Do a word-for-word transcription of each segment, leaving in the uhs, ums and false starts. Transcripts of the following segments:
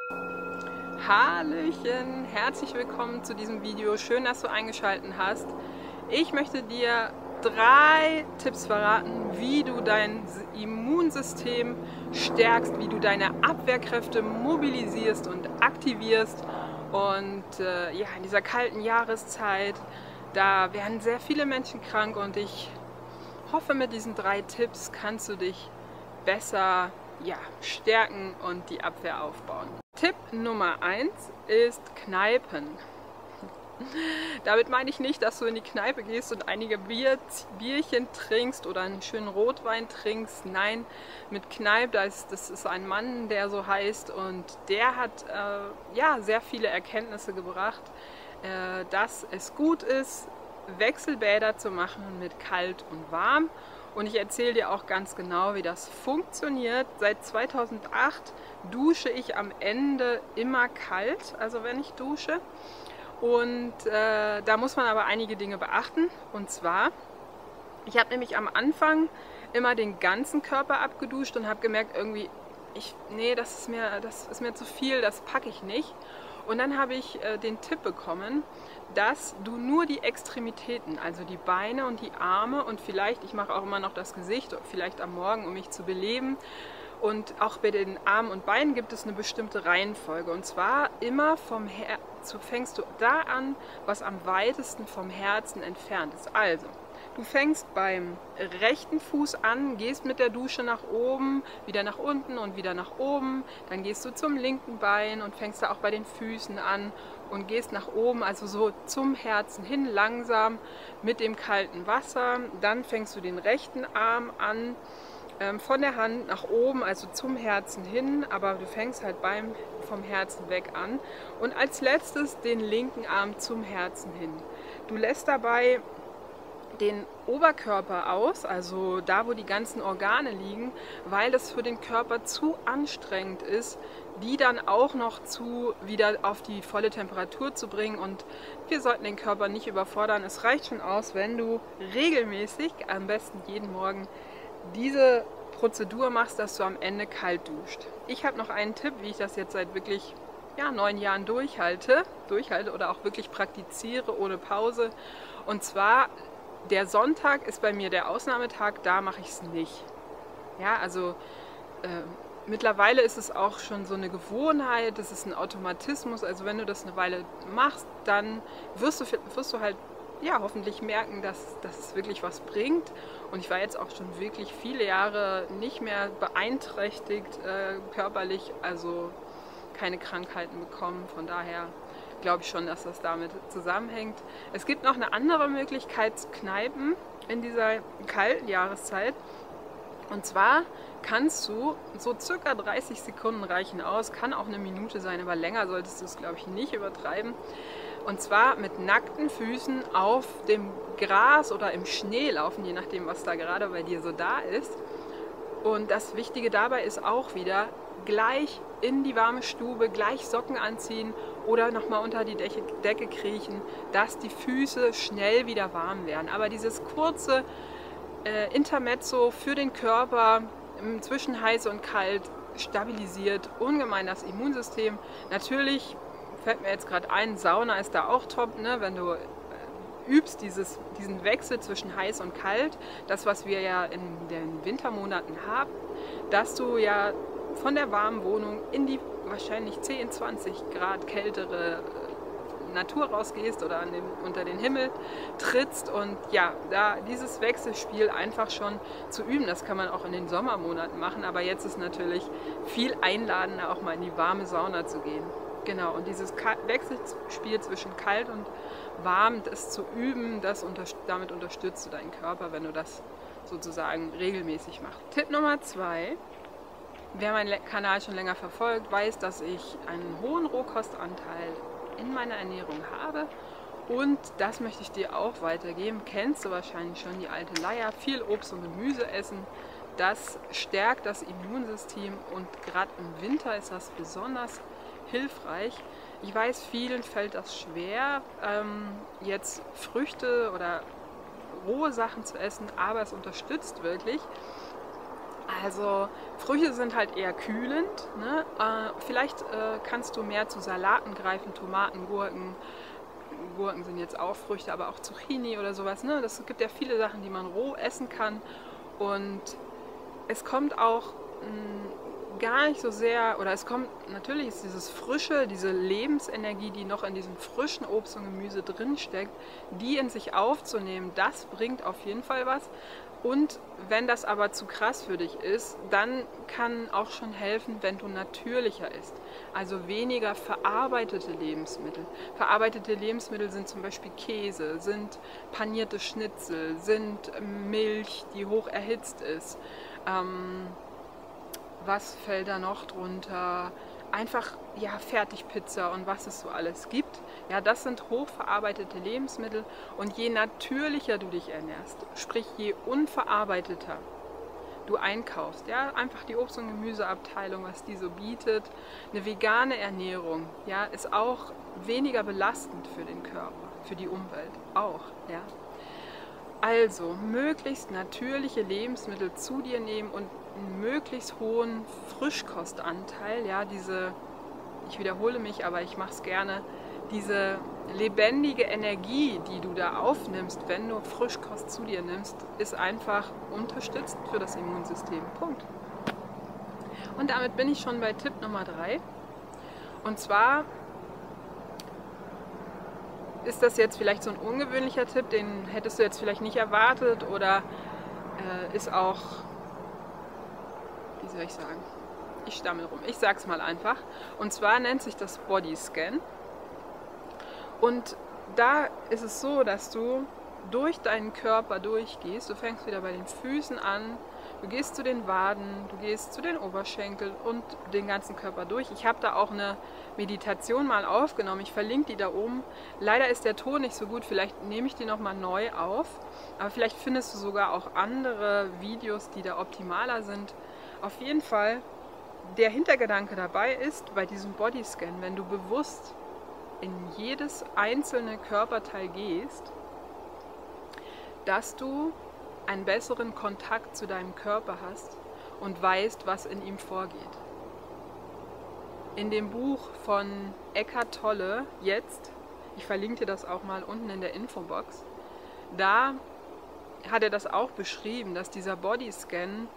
Hallöchen, herzlich willkommen zu diesem Video. Schön, dass du eingeschaltet hast. Ich möchte dir drei Tipps verraten, wie du dein Immunsystem stärkst, wie du deine Abwehrkräfte mobilisierst und aktivierst. Und äh, ja, in dieser kalten Jahreszeit, da werden sehr viele Menschen krank und ich hoffe, mit diesen drei Tipps kannst du dich besser ja, stärken und die Abwehr aufbauen. Tipp Nummer eins ist Kneipen. Damit meine ich nicht, dass du in die Kneipe gehst und einige Bier, Bierchen trinkst oder einen schönen Rotwein trinkst. Nein, mit Kneipe, das ist ein Mann, der so heißt, und der hat äh, ja, sehr viele Erkenntnisse gebracht, äh, dass es gut ist, Wechselbäder zu machen mit kalt und warm. Und ich erzähle dir auch ganz genau, wie das funktioniert. Seit zweitausendacht dusche ich am Ende immer kalt, also wenn ich dusche. Und äh, da muss man aber einige Dinge beachten. Und zwar, ich habe nämlich am Anfang immer den ganzen Körper abgeduscht und habe gemerkt, irgendwie, ich, nee, das ist mir, das ist mir zu viel, das packe ich nicht. Und dann habe ich äh, den Tipp bekommen, dass du nur die Extremitäten, also die Beine und die Arme und vielleicht, ich mache auch immer noch das Gesicht, vielleicht am Morgen, um mich zu beleben. Und auch bei den Armen und Beinen gibt es eine bestimmte Reihenfolge. Und zwar immer vom Herzen, fängst du da an, was am weitesten vom Herzen entfernt ist. Also, du fängst beim rechten Fuß an, gehst mit der Dusche nach oben, wieder nach unten und wieder nach oben. Dann gehst du zum linken Bein und fängst da auch bei den Füßen an und gehst nach oben, also so zum Herzen hin, langsam mit dem kalten Wasser. Dann fängst du den rechten Arm an, ähm, von der Hand nach oben, also zum Herzen hin, aber du fängst halt beim, vom Herzen weg an. Und als letztes den linken Arm zum Herzen hin. Du lässt dabei den Oberkörper aus, also da, wo die ganzen Organe liegen, weil das für den Körper zu anstrengend ist, die dann auch noch zu wieder auf die volle Temperatur zu bringen. Und wir sollten den Körper nicht überfordern. Es reicht schon aus, wenn du regelmäßig, am besten jeden Morgen, diese Prozedur machst, dass du am Ende kalt duscht. Ich habe noch einen Tipp, wie ich das jetzt seit wirklich ja, neun Jahren durchhalte, durchhalte oder auch wirklich praktiziere ohne Pause. Und zwar, der Sonntag ist bei mir der Ausnahmetag, da mache ich es nicht. Ja, also äh, mittlerweile ist es auch schon so eine Gewohnheit, das ist ein Automatismus. Also wenn du das eine Weile machst, dann wirst du, wirst du halt ja, hoffentlich merken, dass, dass es wirklich was bringt. Und ich war jetzt auch schon wirklich viele Jahre nicht mehr beeinträchtigt äh, körperlich, also keine Krankheiten bekommen. Von daher glaube ich schon, dass das damit zusammenhängt. Es gibt noch eine andere Möglichkeit, Kneipen in dieser kalten Jahreszeit. Und zwar kannst du, so circa dreißig Sekunden reichen aus, kann auch eine Minute sein, aber länger solltest du es, glaube ich, nicht übertreiben. Und zwar mit nackten Füßen auf dem Gras oder im Schnee laufen, je nachdem, was da gerade bei dir so da ist. Und das Wichtige dabei ist auch wieder, gleich in die warme Stube, gleich Socken anziehen oder nochmal unter die Decke, Decke kriechen, dass die Füße schnell wieder warm werden. Aber dieses kurze äh, Intermezzo für den Körper zwischen heiß und kalt stabilisiert ungemein das Immunsystem. Natürlich fällt mir jetzt gerade ein, Sauna ist da auch top, ne? Wenn du übst, dieses, diesen Wechsel zwischen heiß und kalt, das, was wir ja in den Wintermonaten haben, dass du ja von der warmen Wohnung in die wahrscheinlich zehn, zwanzig Grad kältere Natur rausgehst oder an den, unter den Himmel trittst und ja, da dieses Wechselspiel einfach schon zu üben, das kann man auch in den Sommermonaten machen, aber jetzt ist natürlich viel einladender, auch mal in die warme Sauna zu gehen. Genau, und dieses Wechselspiel zwischen kalt und warm, das zu üben, das unter, damit unterstützt du deinen Körper, wenn du das sozusagen regelmäßig machst. Tipp Nummer zwei. Wer meinen Kanal schon länger verfolgt, weiß, dass ich einen hohen Rohkostanteil in meiner Ernährung habe und das möchte ich dir auch weitergeben. Kennst du wahrscheinlich schon die alte Leier, viel Obst und Gemüse essen. Das stärkt das Immunsystem und gerade im Winter ist das besonders hilfreich. Ich weiß, vielen fällt das schwer, ähm, jetzt Früchte oder rohe Sachen zu essen, aber es unterstützt wirklich. Also Früchte sind halt eher kühlend, ne? Äh, vielleicht äh, kannst du mehr zu Salaten greifen, Tomaten, Gurken. Gurken sind jetzt auch Früchte, aber auch Zucchini oder sowas. Ne? Das gibt ja viele Sachen, die man roh essen kann. Und es kommt auch mh, gar nicht so sehr, oder es kommt, natürlich ist dieses Frische, diese Lebensenergie, die noch in diesem frischen Obst und Gemüse drin steckt, die in sich aufzunehmen, das bringt auf jeden Fall was. Und wenn das aber zu krass für dich ist, dann kann auch schon helfen, wenn du natürlicher isst. Also weniger verarbeitete Lebensmittel. Verarbeitete Lebensmittel sind zum Beispiel Käse, sind panierte Schnitzel, sind Milch, die hoch erhitzt ist. Ähm, was fällt da noch drunter? Einfach, ja, Fertigpizza und was es so alles gibt. Ja, das sind hochverarbeitete Lebensmittel und je natürlicher du dich ernährst, sprich je unverarbeiteter du einkaufst, ja, einfach die Obst- und Gemüseabteilung, was die so bietet, eine vegane Ernährung, ja, ist auch weniger belastend für den Körper, für die Umwelt auch, ja. Also möglichst natürliche Lebensmittel zu dir nehmen und einen möglichst hohen Frischkostanteil, ja, diese, ich wiederhole mich, aber ich mache es gerne, diese lebendige Energie, die du da aufnimmst, wenn du Frischkost zu dir nimmst, ist einfach unterstützend für das Immunsystem. Punkt. Und damit bin ich schon bei Tipp Nummer drei. Und zwar ist das jetzt vielleicht so ein ungewöhnlicher Tipp, den hättest du jetzt vielleicht nicht erwartet oder äh, ist auch, wie soll ich sagen, ich stammel rum, ich sag's mal einfach. Und zwar nennt sich das Bodyscan. Und da ist es so, dass du durch deinen Körper durchgehst. Du fängst wieder bei den Füßen an, du gehst zu den Waden, du gehst zu den Oberschenkeln und den ganzen Körper durch. Ich habe da auch eine Meditation mal aufgenommen, ich verlinke die da oben. Leider ist der Ton nicht so gut, vielleicht nehme ich die nochmal neu auf. Aber vielleicht findest du sogar auch andere Videos, die da optimaler sind. Auf jeden Fall, der Hintergedanke dabei ist, bei diesem Bodyscan, wenn du bewusst in jedes einzelne Körperteil gehst, dass du einen besseren Kontakt zu deinem Körper hast und weißt, was in ihm vorgeht. In dem Buch von Eckhart Tolle, jetzt, ich verlinke dir das auch mal unten in der Infobox, da hat er das auch beschrieben, dass dieser Bodyscan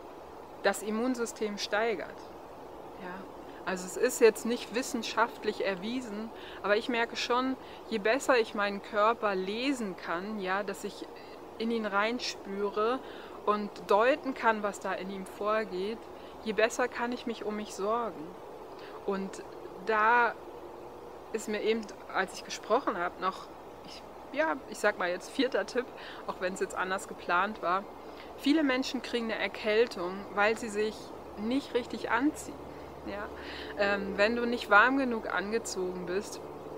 das Immunsystem steigert. Ja. Also es ist jetzt nicht wissenschaftlich erwiesen, aber ich merke schon, je besser ich meinen Körper lesen kann, ja, dass ich in ihn reinspüre und deuten kann, was da in ihm vorgeht, je besser kann ich mich um mich sorgen. Und da ist mir eben, als ich gesprochen habe, noch, ich, ja, ich sag mal jetzt vierter Tipp, auch wenn es jetzt anders geplant war, viele Menschen kriegen eine Erkältung, weil sie sich nicht richtig anziehen. Ja? Ähm, wenn du nicht warm genug angezogen bist,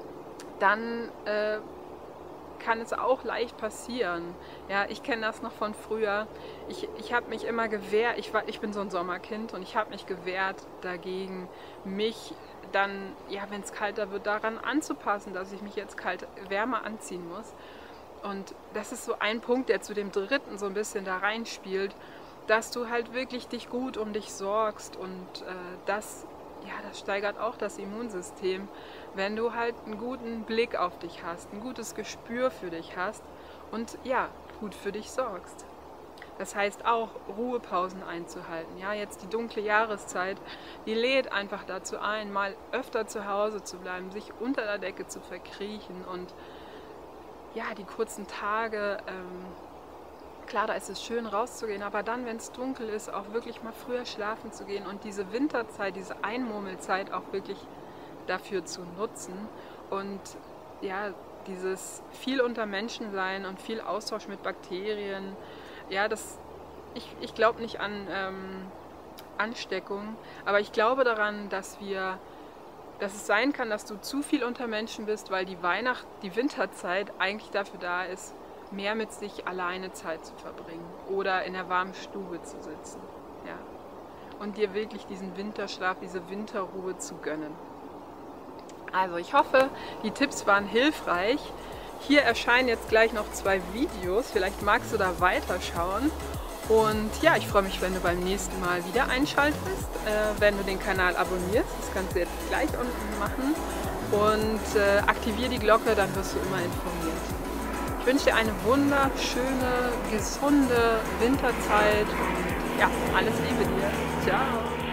dann äh, kann es auch leicht passieren. Ja, ich kenne das noch von früher. Ich, ich habe mich immer gewehrt, ich, war, ich bin so ein Sommerkind und ich habe mich gewehrt dagegen, mich dann, ja, wenn es kalter wird, daran anzupassen, dass ich mich jetzt kalt, wärmer anziehen muss. Und das ist so ein Punkt, der zu dem dritten so ein bisschen da reinspielt, dass du halt wirklich dich gut um dich sorgst und äh, das, ja, das steigert auch das Immunsystem, wenn du halt einen guten Blick auf dich hast, ein gutes Gespür für dich hast und ja, gut für dich sorgst. Das heißt auch, Ruhepausen einzuhalten. Ja, jetzt die dunkle Jahreszeit, die lädt einfach dazu ein, mal öfter zu Hause zu bleiben, sich unter der Decke zu verkriechen und ja, die kurzen Tage, ähm, klar, da ist es schön rauszugehen, aber dann, wenn es dunkel ist, auch wirklich mal früher schlafen zu gehen und diese Winterzeit, diese Einmurmelzeit auch wirklich dafür zu nutzen und ja, dieses viel unter Menschen sein und viel Austausch mit Bakterien, ja, das, ich, ich glaube nicht an ähm, Ansteckung, aber ich glaube daran, dass wir, dass es sein kann, dass du zu viel unter Menschen bist, weil die Weihnacht, die Winterzeit eigentlich dafür da ist, mehr mit sich alleine Zeit zu verbringen oder in der warmen Stube zu sitzen, ja, und dir wirklich diesen Winterschlaf, diese Winterruhe zu gönnen. Also ich hoffe, die Tipps waren hilfreich. Hier erscheinen jetzt gleich noch zwei Videos, vielleicht magst du da weiterschauen. Und ja, ich freue mich, wenn du beim nächsten Mal wieder einschaltest, äh, wenn du den Kanal abonnierst. Das kannst du jetzt gleich unten machen. Und äh, aktiviere die Glocke, dann wirst du immer informiert. Ich wünsche dir eine wunderschöne, gesunde Winterzeit und ja, alles Liebe dir. Ciao!